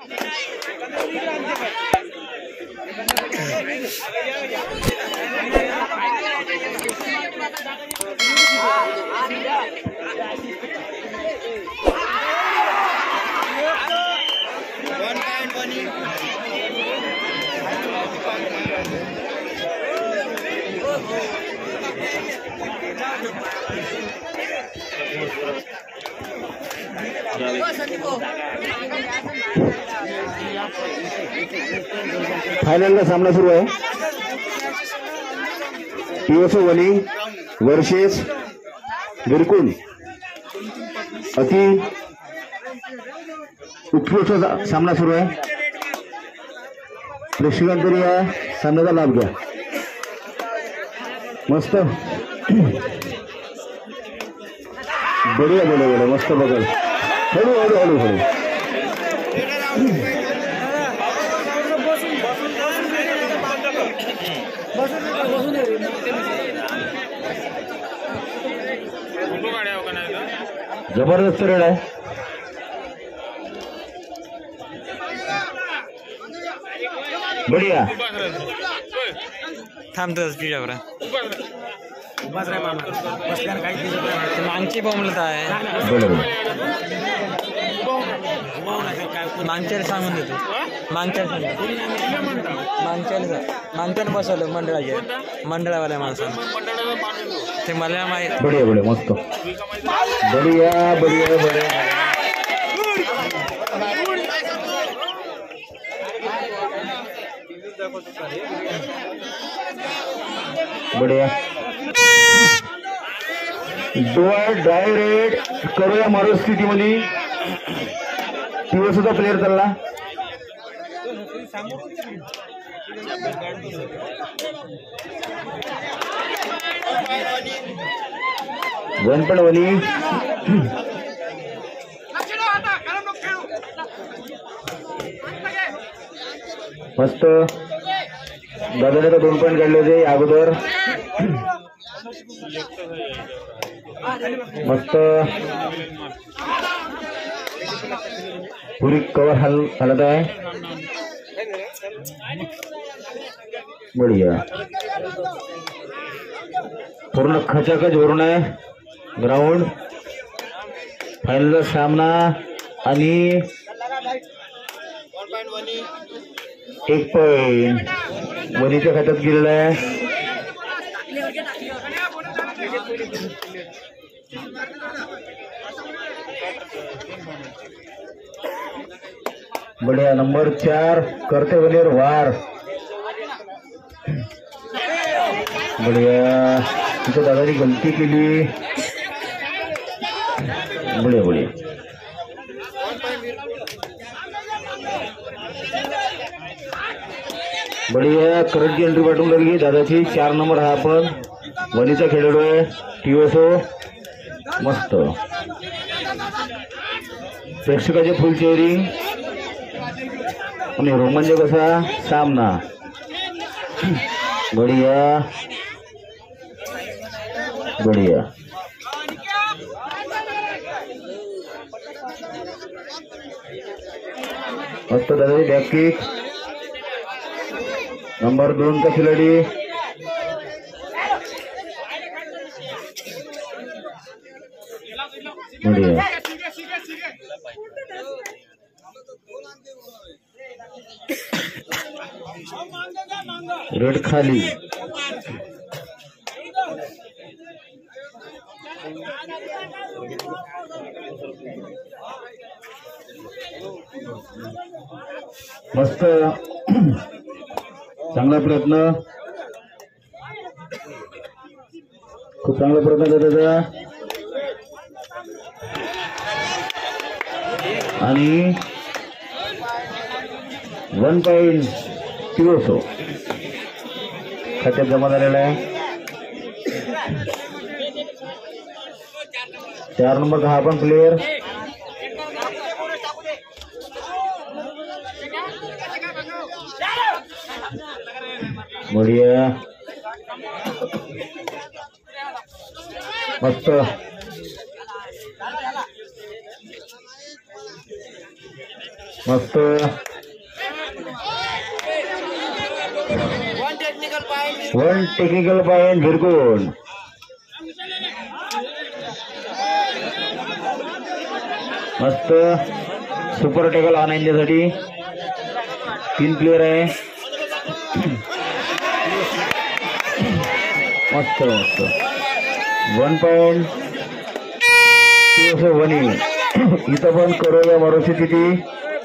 Final का सामना सुरू आहे। टीओसो वली वर्सेस विरकुल। अति उत्कृष्ट सामना सुरू आहे। प्रेक्षकांतरी या सामन्याचा लाभ घ्या। मस्त बढिया बढिया मस्त बघल। हळू हळू हळू हळू जबरदस्त रेड आहे। बढिया थांबतोच तुझ्यावर मागची बोंबलत आहे। बरोबर मागच्याला सांगून देतो। मागच्याला बसवलं मंडळावाल्या माणसानं ते मला माहित। बढिया बढिया मस्त बढिया बढिया बढिया बढिया डायरेक्ट करूया मारू स्थितीमध्ये। टीओसोचा प्लेअर चालला। वनपणवली मस्त दादाने तर 2 पॉइंट काढले होते अगोदर। मस्त पुरी कवर हलत आहे। बढिया पूर्ण खचाखच भरून आहे ग्राउंड। फायनल सामना आणि 1 पॉइंट वनीच्या खात्यात गेलेला आहे। बढिया नंबर 4 करते वनीर वार। बढिया तिथे दादानी गलती केली। बढिया बढिया बढिया करंटची एंट्री पाठवून लागली दादाची। 4 नंबर हा पण वनीचा खेळाडू आहे टीओसो। मस्त प्रेक्षकाचे फुल चेअरिंग आणि रोमांचक असा सामना। बढिया बढिया मस्त दादाची बॅक किक। नंबर 2 का खिलाडी बढिया रेड खाली मस्त चांगला प्रयत्न खूप चांगला प्रयत्न दादा आणि 1 पॉइंट टीओसो खात्यात जमा झालेला आहे। 4 नंबर हा पण प्लेयर बढिया मस्त मस्त वन टेक्निकल पॉइंट भिरकून. मस्त सुपर टेकल ऑन यांच्यासाठी 3 प्लेयर आहे. मस्त मस्त 1 पॉइंट वनी. इथं पण करूया मरोची स्थिती.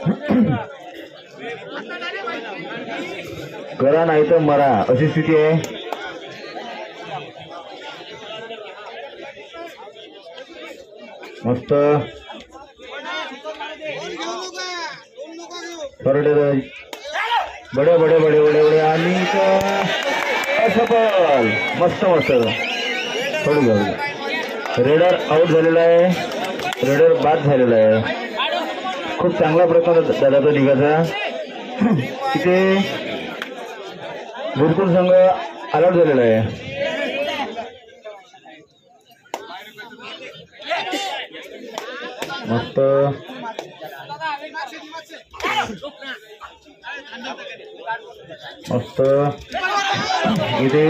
करा नाही तर मरा अशी स्थिती आहे. मस्त बडे बडे बडे बडे बडे आणि असफल. मस्त मस्त थोडी जाऊ. रेडर आउट झालेला आहे. रेडर बाद झालेला आहे. खूप चांगला प्रयत्न दादा तो निघाचा. तिथे बिलकुल संघ अलर्ट झालेला आहे. मस्त मस्त इथे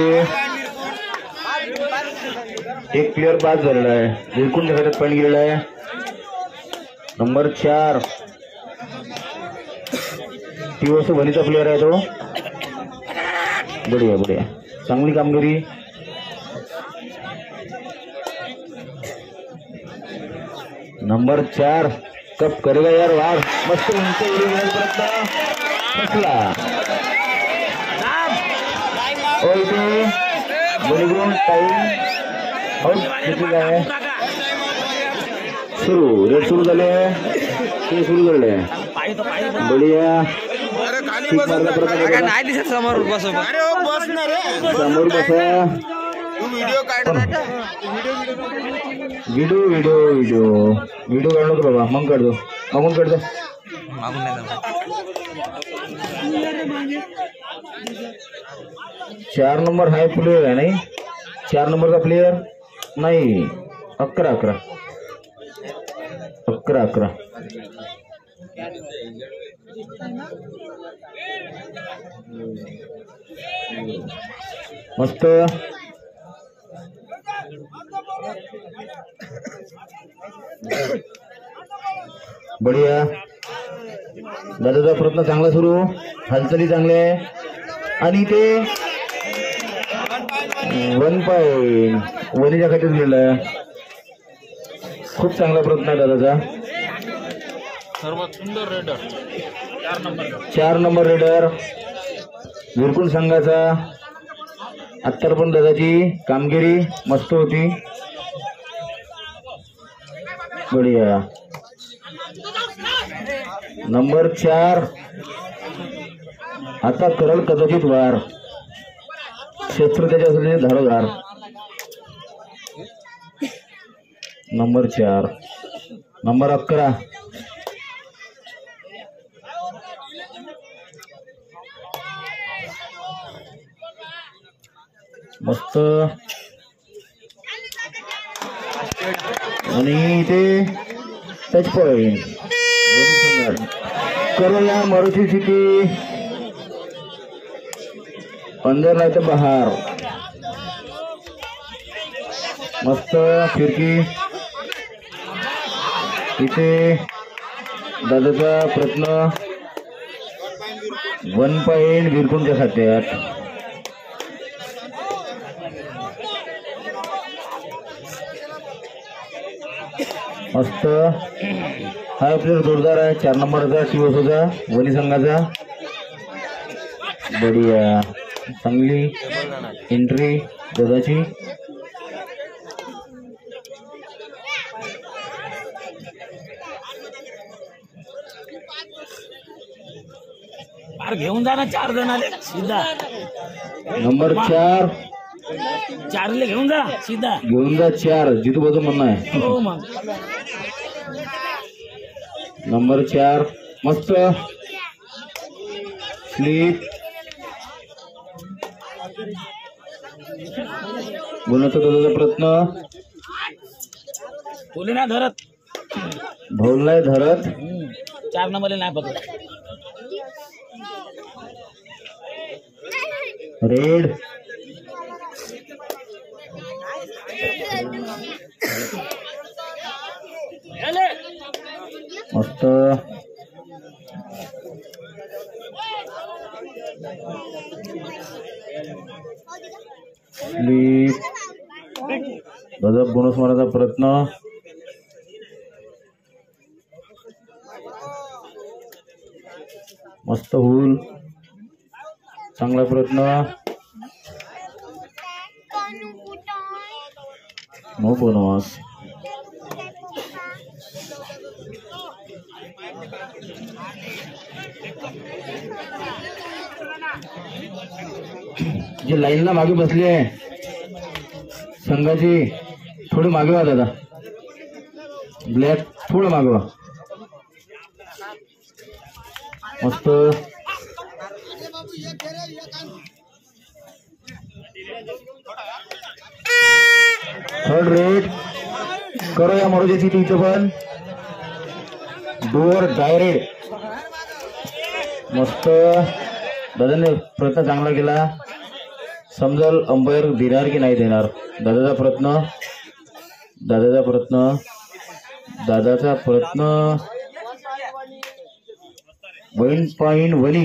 एक प्लेयर बाद झालेला आहे. बिलकुल घरात पॉईंट गेलेला आहे. नंबर 4 टीओसी वनीचा प्लेयर आहे तो. बढिया बढिया चांगली कामगिरी. नंबर 4 कप करेगा यार वार. मस्त उंच बसला. इथे बॉलीग्राउंड टाइम आउट घेतलेला आहे. सुरू रेड सुरू झाले. ते सुरू झाले. बढिया नाही दिसत समोर बसा. समोर बसा. व्हिडिओ व्हिडिओ व्हिडिओ व्हिडिओ काढ नको बाबा. मग काढतो. मागून काढतो. मागून नाही 4 नंबर हाय प्लेयर आहे नाही. 4 नंबरचा प्लेयर नाही. 11 11 11 11 मस्त बढिया. दादाचा प्रयत्न चांगला सुरू. हालचाली चांगल्या आहे. आणि ते 1 पॉइंट वनीच्या खात्यात गेलं. खूप चांगला प्रयत्न आहे दादाचा. सर्वात सुंदर रेडर 4 नंबर रेडर विरकुल संघाचा. आत्ता पण दादाची कामगिरी मस्त होती. बढिया. नंबर 4 आता करल कदाचित वार. शस्त्र त्याच्या असले धारोधार. नंबर 4 नंबर 11 मस्त. आणि इथे टच पॉइंट करूया मारुती सिटी. अंदर नाही तर बाहेर. मस्त फिरकी. इथे दादाचा प्रयत्न 1 पॉइंट विरकुंच्या खात्यात. मस्त हा प्लेयर जोरदार आहे. 4 नंबरचा टीओसीचा वनी संघाचा. बढिया चांगली एंट्री दादाची. घेऊन जा ना 4 जण आले सीधा. नंबर 4 4ले घेऊन जा सीधा. घेऊन जा 4 जितू बाजू म्हणणं आहे. हो मग नंबर 4 मस्त स्लीप. गुणाचा दादाचा प्रयत्न बोले ना धरत भौल नाही धरत. 4 नंबरला नाही पकडत. रेड मस्त दादा बोनस मारायचा प्रयत्न. मस्त होईल. चांगला प्रयत्न. No bonus. जे लाईनला मागे बसली आहे संघाची थोडी मागे व्हा दादा. ब्लॅक थोडं मागे व्हा. मस्त थर्ड रेड करो या मरोजेची ती पण डोअर डायरेक्ट. मस्त दादाने प्रयत्न चांगला केला. समजल अंपायर देणार की नाही देणार. दादाचा प्रयत्न दादाचा प्रयत्न दादाचा प्रयत्न. वन पॉइंट वली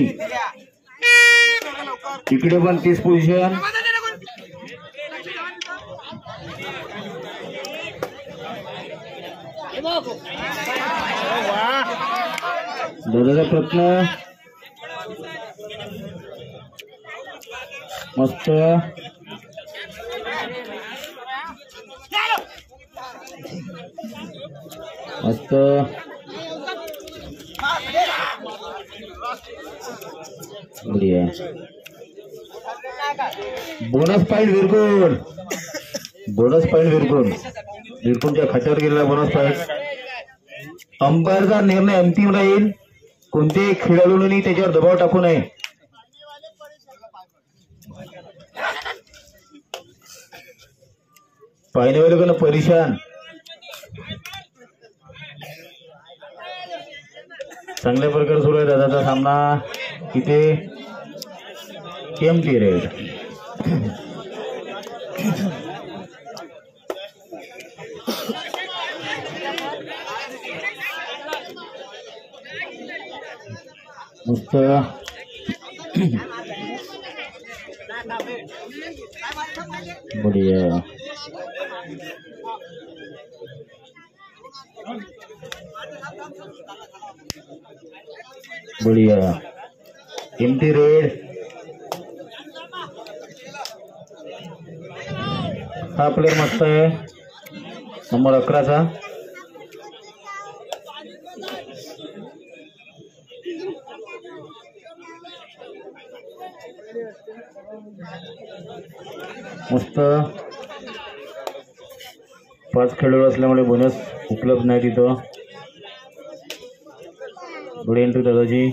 इकडे पण 30 पोझिशन. दादाचा प्रयत्न मस्त. मस्त बढ़िया. बोनस पॉइंट विरकुल. बोनस पॉइंट विरकुल. विरकुलच्या खात्यावर गेलेला बोनस पॉइंट. अंपायरचा निर्णय अंतिम राहील. कोणत्याही खेळाडूंनी त्याच्यावर दबाव टाकू नये. पाहिलेवाले परेशान. चांगल्या प्रकारे सुरू आहे दादाचा सामना. इथे एम्प्टी रेड. मस्त बढ़िया. बढ़िया एम्प्टी रेड. हा प्लेयर मस्त आहे नंबर 11चा. मस्त 5 खेळाडू असल्यामुळे बोनस उपलब्ध नाही तिथं. बड़ी एंट्री दादाजी.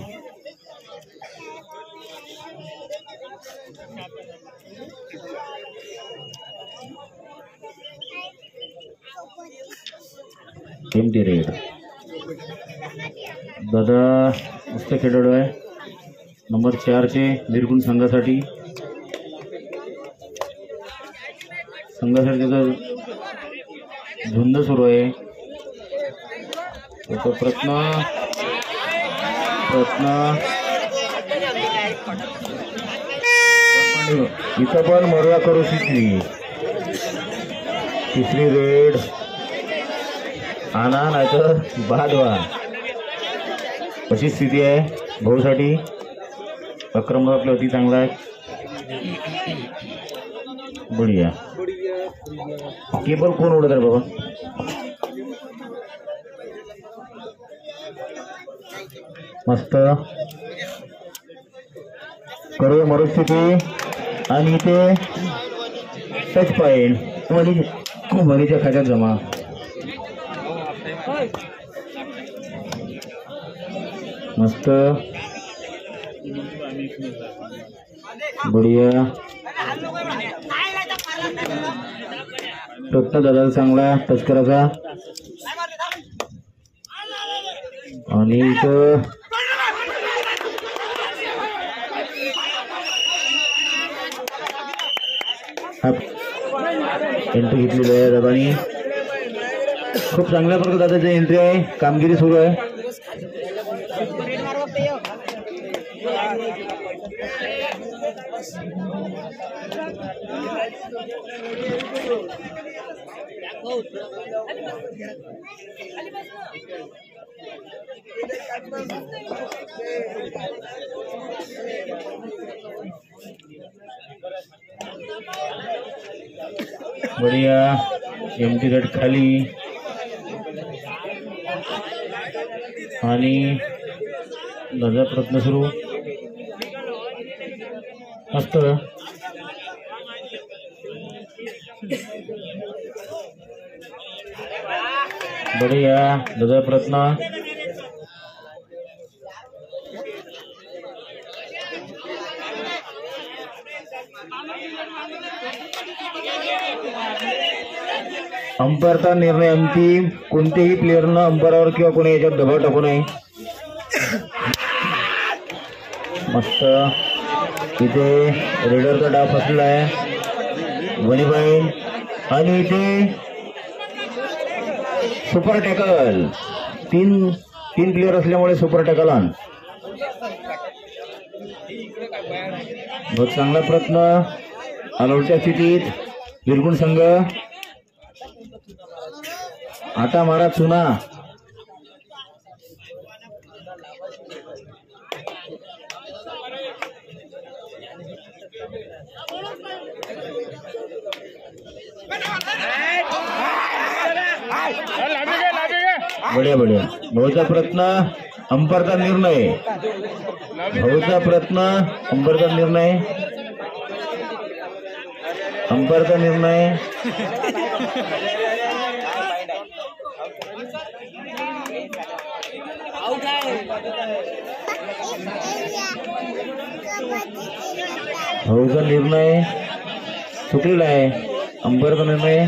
Empty red. दादा मस्त खेळाडू आहे नंबर 4चे निर्गुण संघासाठी. संघासाठी त्याचा झुंज सुरू आहे. त्याचा प्रयत्न इथं पण मर्या करू शकली. तिसरी रेड. आणा नाही तर बाद व्हा अशी स्थिती आहे भाऊसाठी. आक्रमक आपल्या अति चांगला आहे. बढिया. केबल कोण उडत रे बाबा. मस्त करूया मरुस्थिती आणि इथे टच पॉइंट मनीच्या खात्यात जमा. मस्त बढिया. प्रयत्न दादा चांगला टच करायचा. आणि इथं एंट्री घेतलेली आहे दादानी. खूप चांगल्या प्रकारे दादाची एंट्री आहे. कामगिरी सुरू आहे. बढिया एमटी गट खाली आणि दादा प्रयत्न सुरू. मस्त बढिया दादा प्रयत्न. अंपायरचा निर्णय अंतिम. कोणत्याही प्लेअरनं अंपायरवर किंवा कोणी याच्यात दबाव टाकू नये. मस्त इथे रेडरचा डाव फसलेला आहे. वनी पॉइंट आणि इथे सुपर टॅकल. तीन प्लेअर असल्यामुळे सुपर टॅकल ऑन. बहुत चांगला प्रयत्न. ऑलआउटच्या स्थितीत बिरगुण संघ. आता मारा चुना. बढिया बढिया. भाऊचा प्रयत्न अंपायरचा निर्णय. भाऊचा प्रयत्न अंपायरचा निर्णय. अंपायरचा निर्णय. भाऊचा निर्णय चुकलेला आहे. अंपायरचा निर्णय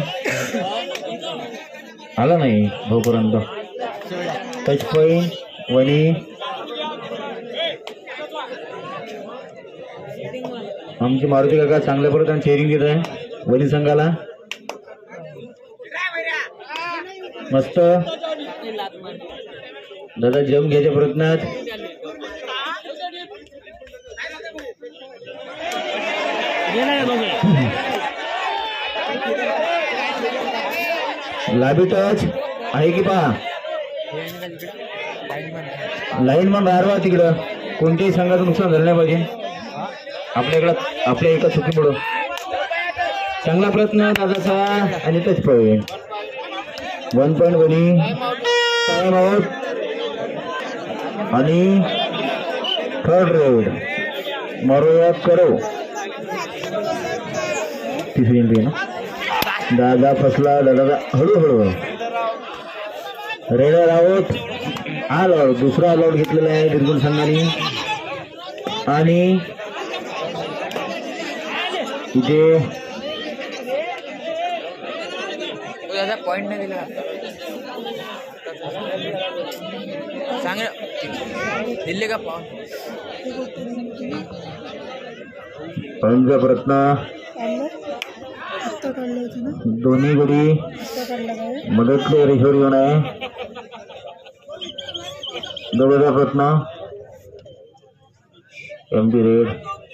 आला नाही भाऊपर्यंत. टच पॉइंट वनी. आमचे मारुती काका चांगल्या प्रकारे चेअरिंग देत आहे वनी संघाला. मस्त दादा जम घ्यायच्या प्रयत्नात. लाबी टच आहे की पहा. लाईन मन राहावा तिकडं. कोणत्याही संघाचं नुकसान झालं नाही पाहिजे आपल्या एका चुकीमुळं. चांगला प्रयत्न दादाचा आणि टच पॉइंट. 1 पॉइंट बनी. टाइम आउट आणि थर्ड रेड मारूया करो. तिसरी एंट्री ना. दादा फसला. दादा हळूहळू. Raider out. All out. दुसरा ऑल आउट घेतलेला आहे बिरगुण संघाने. आणि इथे पॉइंट नाही दिला. सांग दिले का पॉइंटचा प्रयत्न. दोन्ही गडी मदतले रेशोर येऊन आहे. दोघांचा प्रयत्न. Empty raid.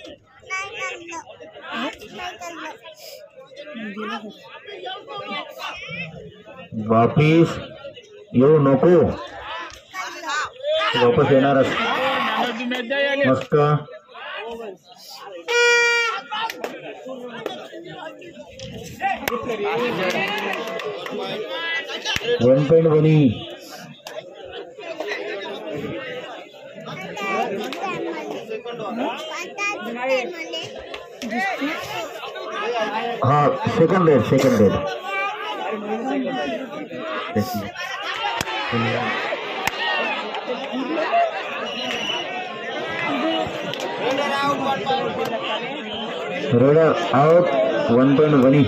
वापिस येऊ नको. वापस येणारच. मस्त. वन पॉइंट बनी. हाँ second raid. Raider out. 1 point वनी.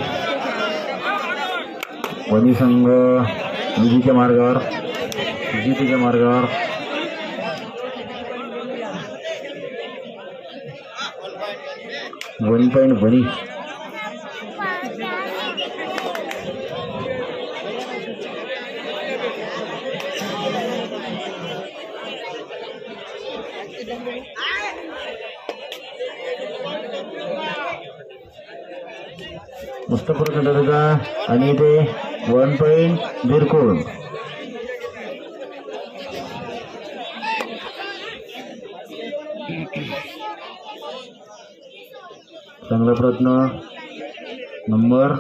वनी संघ विजयीच्या मार्गावर. 1 पॉइंट बनी. मस्त प्रयत्न दादा आणि ते 1 पॉइंट बिरकुल. चांगला प्रयत्न. Number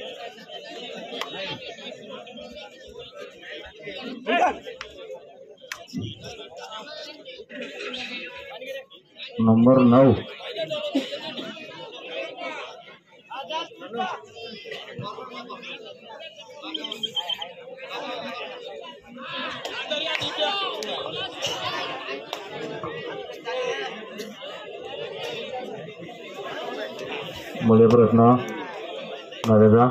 number 9. बढिया प्रयत्न दादाचा.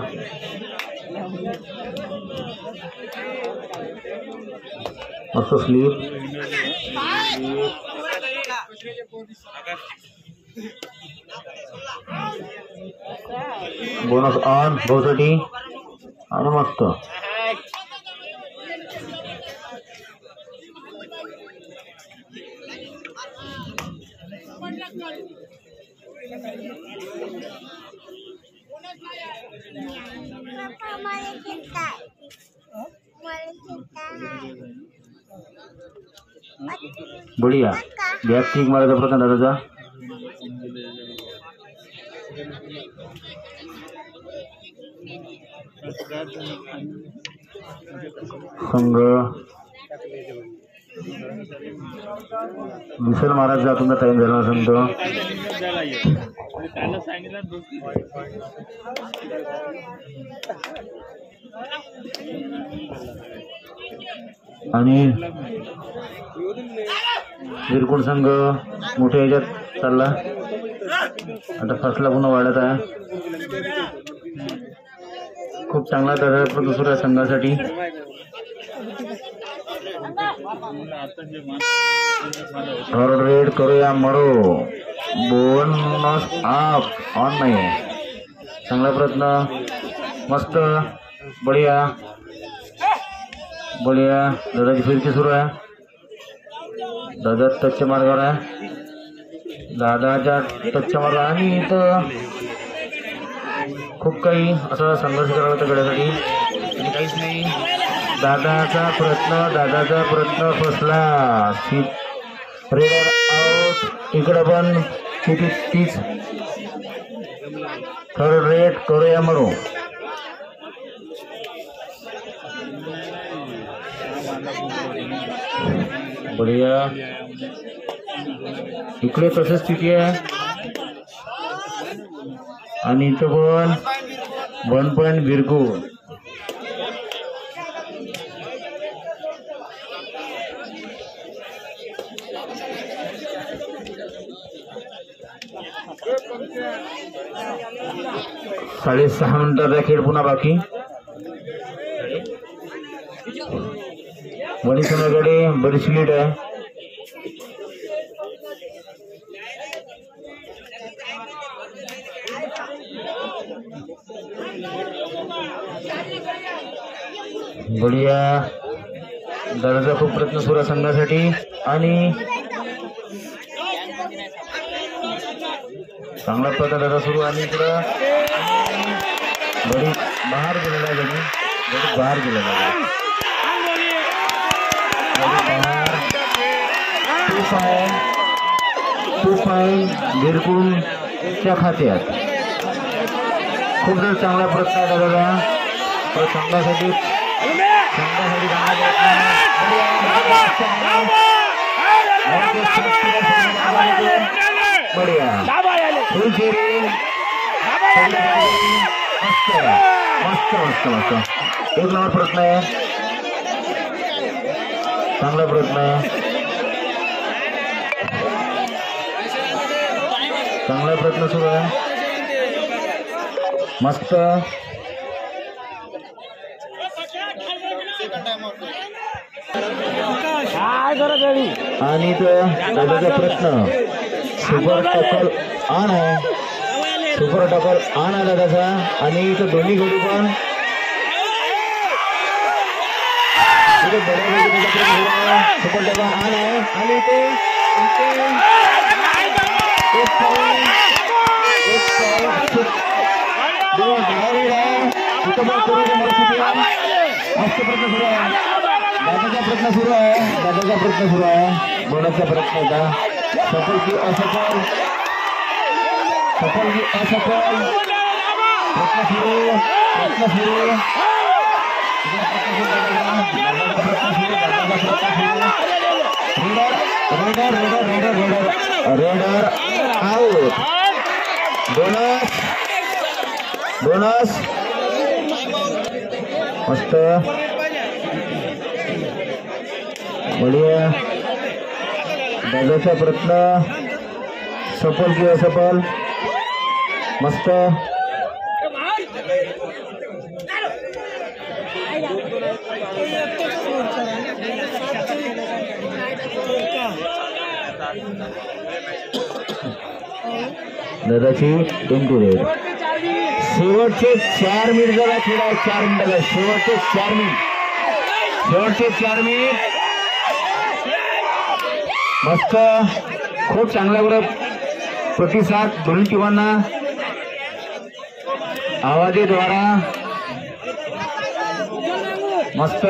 मस्त स्लीप. बोनस ऑन भाऊसाठी आणि मस्त. बढिया गॅप किक मारायचा प्रयत्न दादाचा. संघ विसल महाराज जातून टाइम झाला समजतो. आणि बिरकुल संघ मोठ्या ह्याच्यात चालला. आता फसला पुन्हा वाढत आहे. खूप चांगला दर्जा दुसऱ्या संघासाठी. थर्ड रेड करूया मरो. बोनस अप ऑन नाही. चांगला प्रयत्न. मस्त बढिया बढिया. दादाची फिरकी सुरू आहे. दादा टचच्या मार्गावर आहे. दादाच्या टचच्या मार्गावर आणि इथं खूप काही असा संघर्ष करावा होता गड्यासाठी आणि काहीच नाही. दादाचा प्रयत्न फसला. Raider out. इकडं पण तीच. थर्ड रेड करूया मरो. बढिया. इकडे तसं स्थिती आहे आणि इथं पण 1 पॉइंट बिरकुल. साडेसहा मिनिटाचा खेळ पुन्हा बाकी. वडीसोनाकडे बरीचशी लीड आहे. बढिया. दादाचा खूप प्रयत्न सुरू आहे संघासाठी आणि चांगला प्रयत्न दादा सुरू. आणि इकडं बडी बाहेर गेलेला आहे. गडी बाहेर गेलेला आहे. 2 पॉइंट बिरकुलच्या खात्यात. खूप जर चांगला प्रयत्न आहे दादाचा संघासाठी. बढिया मस्त मस्त मस्त. 1 नंबर प्रयत्न आहे. चांगला प्रयत्न आहे. चांगला प्रयत्न सुरू आहे. मस्त. आणि दादाचा प्रयत्न सुपर टक्कल ऑन आहे, सुपर टक्कल ऑन आहे दादाचा. आणि इथं दोन्ही जोडी पण सुपर टक्कल ऑन आहे. आणि इथे मस्त प्रयत्न सुरू आहे, दादाचा प्रयत्न सुरू आहे, दादाचा प्रयत्न सुरू आहे. बोनसचा प्रयत्न होता, सफल की असफल, सफल की असफल. प्रयत्न सुरू, प्रयत्न सुरू, raider raider raider raider raider out. Bonus bonus मस्त बढिया. दादाचा प्रयत्न सफल की असफल, मस्त. दादाची इंटू रेड. शेवटचे 4 मिनिट झाला खेळा, 4 मिनिटाला शेवटचे 4 मिनिट, शेवटचे 4 मिनिट. मस्त, खूप चांगला बरं प्रतिसाद दोन्ही टीमांना आवाजेद्वारा. मस्त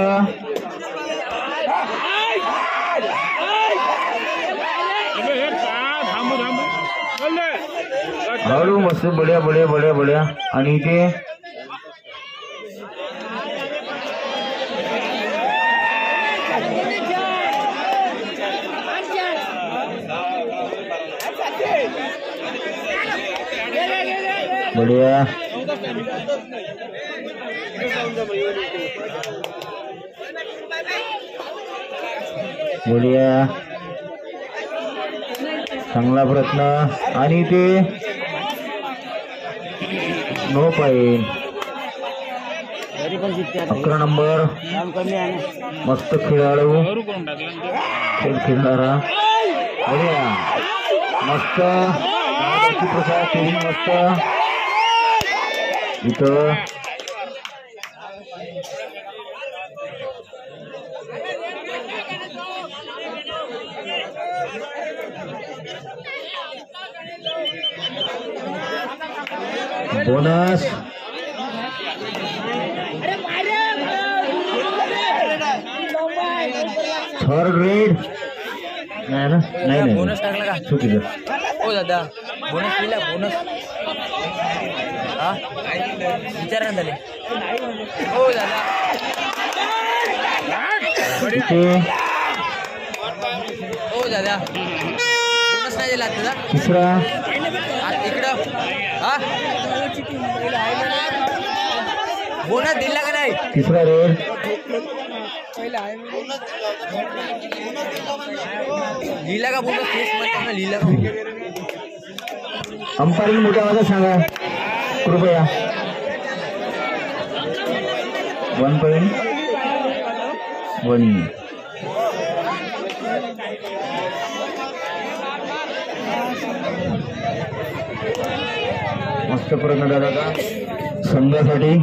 हळू, मस्त, बढिया बढिया बढिया बढिया. आणि इथे बढिया बढिया, चांगला प्रयत्न. आणि ते नो पॉइंट. 11 नंबर मस्त खेळाडू, खेळ खेळणारा बढिया, मस्त प्रसाद मस्त. इथं बोनस थर्ड रेड नाही ना, नाही बोनस टाकला का चुकीचं. हो दादा, बोनस दिला, बोनस हा विचारा झाले. हो दादा, इथे हो दादा, बोनस नाही दिला दादा. तिसरा इकडं हा बोनस दिला का नाही. तिसरा रेड. लिहिला का बोनस, तेच म्हणतात ना, लिहिला का. अंपायरिंग मोठ्या आवाजात सांगा कृपया. 1.1 मस्त प्रयत्न दादा संघासाठी.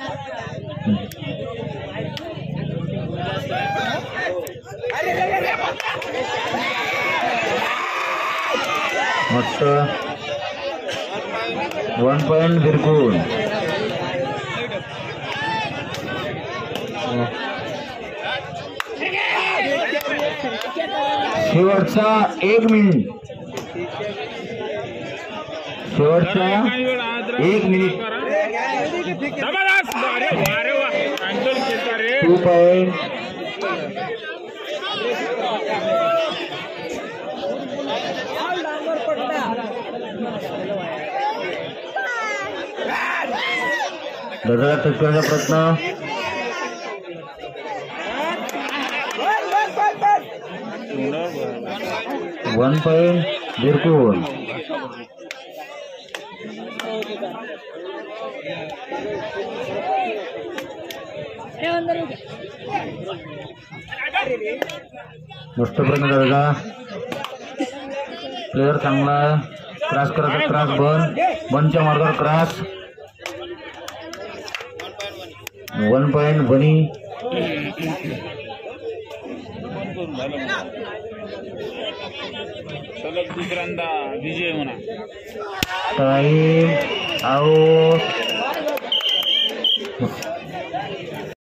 मस्त 1 पॉइंट बिरकुल. शेवटचा 1 मिनिट, शेवटचा 1 मिनिट. 2 पॉइंट. दादा टच करण्याचा प्रयत्न. 1 पॉइंट बिरकुल. मस्त प्रयत्न दादा. प्लेयर चांगला क्रॉस करत क्रॉस बनच्या मार्गावर क्रॉस 1 पॉइंट बनी सलग दुसऱ्यांदा विजय म्हणा. Time out.